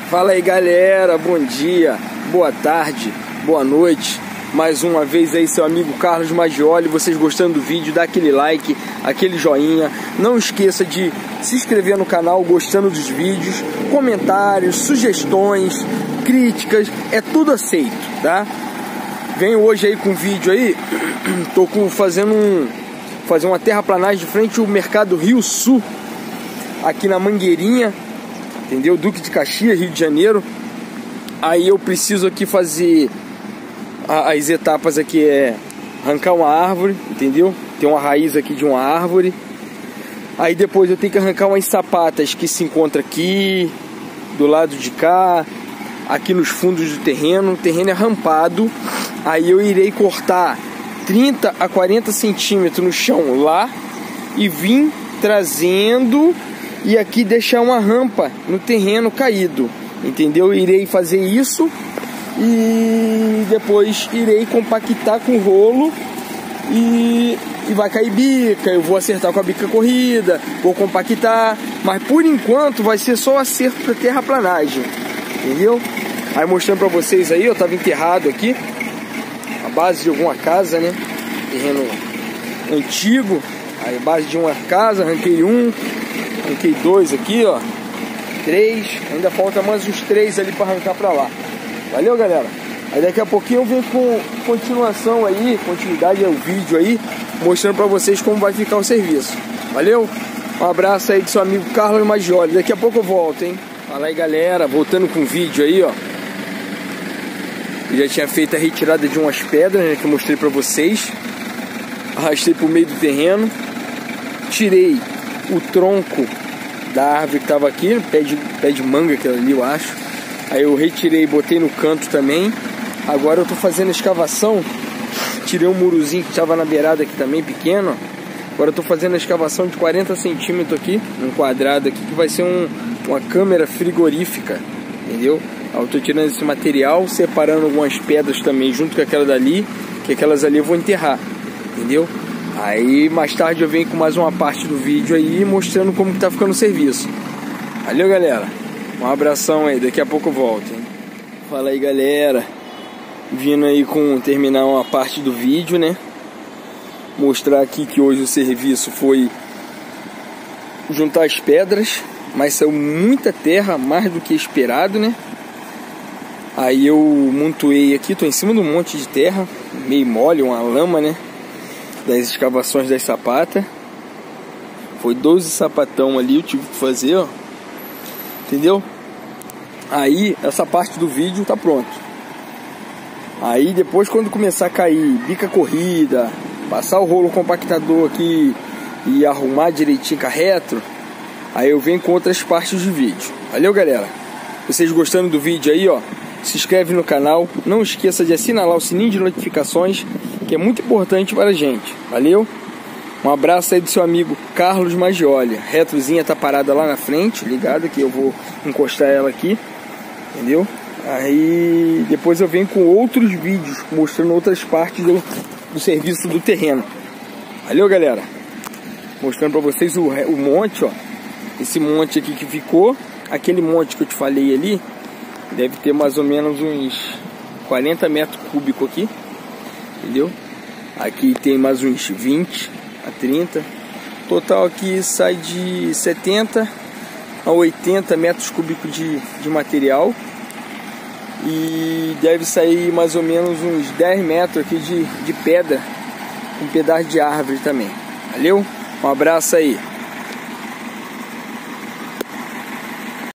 Fala aí galera, bom dia, boa tarde, boa noite. Mais uma vez aí seu amigo Carlos Maggioli. Vocês gostando do vídeo, dá aquele like, aquele joinha. Não esqueça de se inscrever no canal gostando dos vídeos. Comentários, sugestões, críticas, é tudo aceito, tá? Venho hoje aí com um vídeo aí. Tô fazer uma terraplanagem de frente ao Mercado Rio Sul, aqui na Mangueirinha, entendeu? Duque de Caxias, Rio de Janeiro. Aí eu preciso aqui fazer as etapas aqui, arrancar uma árvore, entendeu? Tem uma raiz aqui de uma árvore. Aí depois eu tenho que arrancar umas sapatas que se encontra aqui, do lado de cá, aqui nos fundos do terreno. O terreno é rampado. Aí eu irei cortar 30 a 40 centímetros no chão lá e vim trazendo e aqui deixar uma rampa no terreno caído, entendeu? Irei fazer isso e depois irei compactar com o rolo e vai cair bica. Eu vou acertar com a bica corrida, vou compactar, mas por enquanto vai ser só acerto para terraplanagem, entendeu? Aí mostrando para vocês aí, eu tava enterrado aqui, a base de alguma casa, né? Terreno antigo, aí base de uma casa, arranquei dois aqui, ó, 3, ainda falta mais uns 3 ali para arrancar para lá. Valeu, galera? Aí daqui a pouquinho eu venho com continuidade ao vídeo aí, mostrando para vocês como vai ficar o serviço. Valeu? Um abraço aí do seu amigo Carlos Maggioli. Daqui a pouco eu volto, hein? Fala aí, galera, voltando com o vídeo aí, ó. Eu já tinha feito a retirada de umas pedras, né, que eu mostrei para vocês. Arrastei pro meio do terreno, tirei o tronco da árvore que estava aqui, pé de manga que ali eu acho. Aí eu retirei e botei no canto também. Agora eu tô fazendo a escavação. Tirei um murozinho que estava na beirada aqui também, pequeno. Agora eu tô fazendo a escavação de 40 centímetros aqui, um quadrado aqui, que vai ser uma câmera frigorífica, entendeu? Aí eu tô tirando esse material, separando algumas pedras também junto com aquela dali, que aquelas ali eu vou enterrar, entendeu? Aí mais tarde eu venho com mais uma parte do vídeo aí, mostrando como que tá ficando o serviço. Valeu, galera? Um abração aí, daqui a pouco eu volto, hein? Fala aí, galera. Vindo aí terminar uma parte do vídeo, né? Mostrar aqui que hoje o serviço foi juntar as pedras, mas saiu muita terra, mais do que esperado, né? Aí eu montuei aqui, tô em cima de um monte de terra, meio mole, uma lama, né? Das escavações das sapatas. Foi 12 sapatão ali, eu tive que fazer, ó. Entendeu? Aí essa parte do vídeo tá pronto. Aí depois, quando começar a cair bica corrida, passar o rolo compactador aqui e arrumar direitinho com a retro, aí eu venho com outras partes do vídeo. Valeu, galera? Vocês gostando do vídeo aí, ó, se inscreve no canal. Não esqueça de assinalar o sininho de notificações, que é muito importante para a gente. Valeu? Um abraço aí do seu amigo Carlos Maggioli. A retrozinha tá parada lá na frente, ligada, que eu vou encostar ela aqui, entendeu? Aí depois eu venho com outros vídeos mostrando outras partes do serviço do terreno. Valeu, galera? Mostrando para vocês o monte, ó. Esse monte aqui que ficou, aquele monte que eu te falei ali, deve ter mais ou menos uns 40 metros cúbicos aqui, entendeu? Aqui tem mais uns 20 a 30. Total aqui sai de 70 a 80 metros cúbicos de material. E deve sair mais ou menos uns 10 metros aqui de pedra, com pedaço de árvore também. Valeu? Um abraço aí.